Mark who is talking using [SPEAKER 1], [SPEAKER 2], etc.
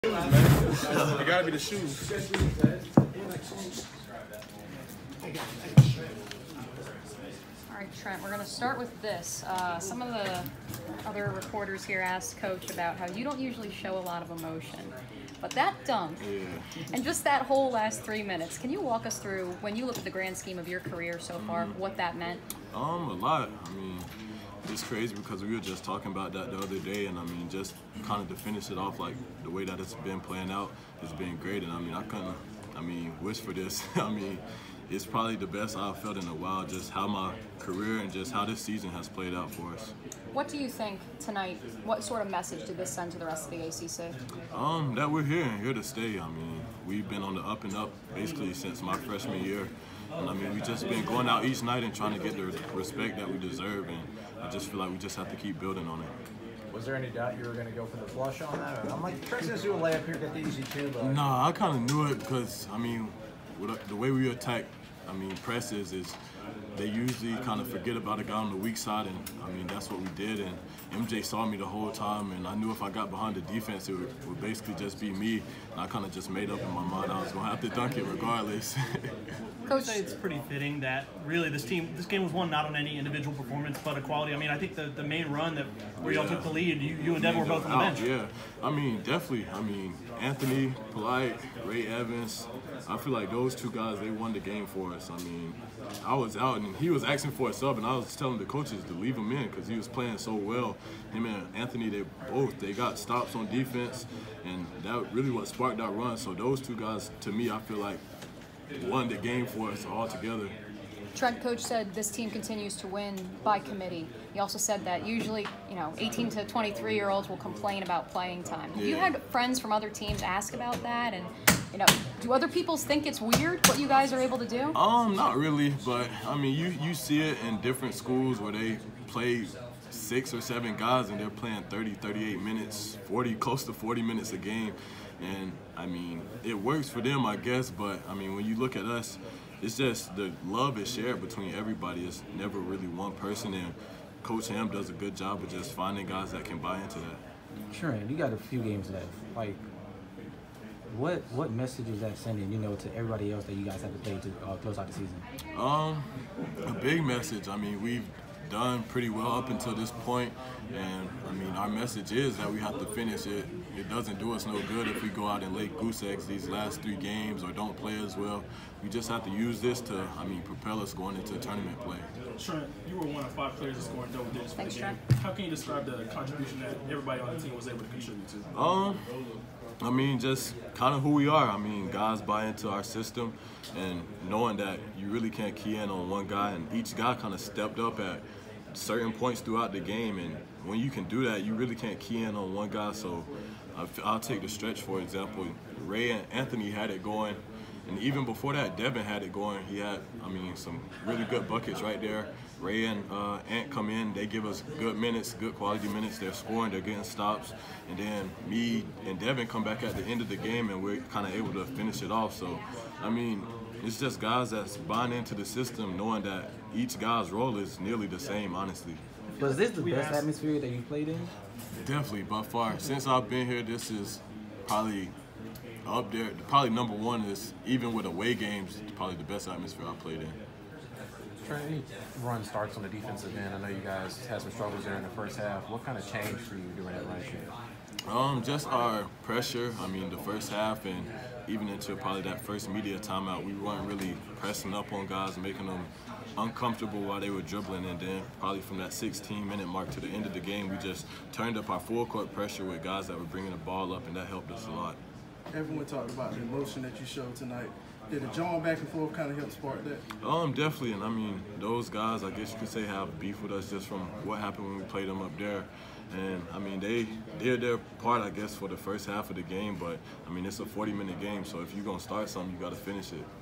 [SPEAKER 1] It gotta be the shoes.
[SPEAKER 2] All right, Trent, we're going to start with this. Some of the other reporters here asked Coach about how you don't usually show a lot of emotion. But that dunk, and just that whole last 3 minutes, can you walk us through, when you look at the grand scheme of your career so far, what that meant?
[SPEAKER 3] A lot. I mean, it's crazy because we were just talking about that the other day, and I mean, just kind of to finish it off, like the way that it's been playing out has been great. And I mean, I couldn't, wish for this. I mean, it's probably the best I've felt in a while, just how my career and just how this season has played out for us.
[SPEAKER 2] What do you think tonight, what sort of message did this send to the rest of the ACC?
[SPEAKER 3] That we're here to stay. I mean, we've been on the up and up basically since my freshman year. And I mean, we've just been going out each night and trying to get the respect that we deserve, and I just feel like we just have to keep building on it.
[SPEAKER 4] Was there any doubt you were going to go for the flush on that? I'm like, Trent's going to do a layup here, get the easy two, but...
[SPEAKER 3] Nah, I kind of knew it because, I mean, with the way we attack, presses is they usually kind of forget about a guy on the weak side, and I mean, that's what we did. And MJ saw me the whole time, and I knew if I got behind the defense, it would basically just be me. And I kind of just made up in my mind I was going to have to dunk it regardless.
[SPEAKER 5] Coach, it's pretty fitting that really this game was won not on any individual performance, but equality. I mean, I think the main run where y'all took the lead, you and Devin were both on the bench.
[SPEAKER 3] Yeah, I mean, definitely. I mean, Anthony, Polite, Ray Evans, I feel like those two guys, they won the game for us. I mean, I was out and he was asking for a sub, and I was telling the coaches to leave him in because he was playing so well. Him and Anthony, they got stops on defense, and that really what sparked that run. So those two guys, to me, I feel like won the game for us all together.
[SPEAKER 2] Trent, Coach said this team continues to win by committee. He also said that usually, 18 to 23-year-olds will complain about playing time. Have you had friends from other teams ask about that? And, do other people think it's weird what you guys are able to do?
[SPEAKER 3] Not really, but I mean, you see it in different schools where they play 6 or 7 guys and they're playing 30, 38 minutes, close to 40 minutes a game. And I mean, it works for them, I guess, but I mean, when you look at us, it's just the love is shared between everybody. It's never really one person, and Coach Ham does a good job of just finding guys that can buy into that.
[SPEAKER 6] Trent, you got a few games left. Like, what message is that sending, to everybody else that you guys have to play to close out the season?
[SPEAKER 3] A big message. I mean, we've done pretty well up until this point, and I mean, our message is that we have to finish it. It doesn't do us no good if we go out and lay goose eggs these last 3 games or don't play as well. We just have to use this to, propel us going into tournament play.
[SPEAKER 1] Trent, you were one of 5 players that scored double digits for the game.
[SPEAKER 2] Trent.
[SPEAKER 1] How can you describe the contribution that everybody on the team was able to contribute to?
[SPEAKER 3] Just kind of who we are. I mean, guys buy into our system, and knowing that you really can't key in on one guy, and each guy kind of stepped up at certain points throughout the game, and when you can do that, you really can't key in on one guy. So I'll take the stretch, for example. Ray and Anthony had it going, and even before that, Devin had it going. He had, some really good buckets right there. Ray and Ant come in, they give us good minutes, good quality minutes. They're scoring, they're getting stops. And then me and Devin come back at the end of the game, and we're kind of able to finish it off. So, it's just guys that's buying into the system, knowing that each guy's role is nearly the same, honestly.
[SPEAKER 6] Was this the best atmosphere that you played in?
[SPEAKER 3] Definitely, by far. Since I've been here, this is probably up there. Probably number one is, even with away games, probably the best atmosphere I've played in.
[SPEAKER 4] Trent, any run starts on the defensive end? I know you guys had some struggles there in the first half. What kind of changed for you during that run sheet?
[SPEAKER 3] Just our pressure. The first half and even into probably that first media timeout, we weren't really pressing up on guys, making them uncomfortable while they were dribbling, and then probably from that 16-minute mark to the end of the game, we just turned up our full court pressure with guys that were bringing the ball up, and that helped us a lot.
[SPEAKER 7] Everyone talked about the emotion that you showed tonight. Did the jawing back and forth kind of help spark that?
[SPEAKER 3] Definitely, and those guys, I guess you could say, have beef with us just from what happened when we played them up there. And they did their part, I guess, for the first half of the game, but it's a 40-minute game, so if you're gonna start something, you gotta finish it.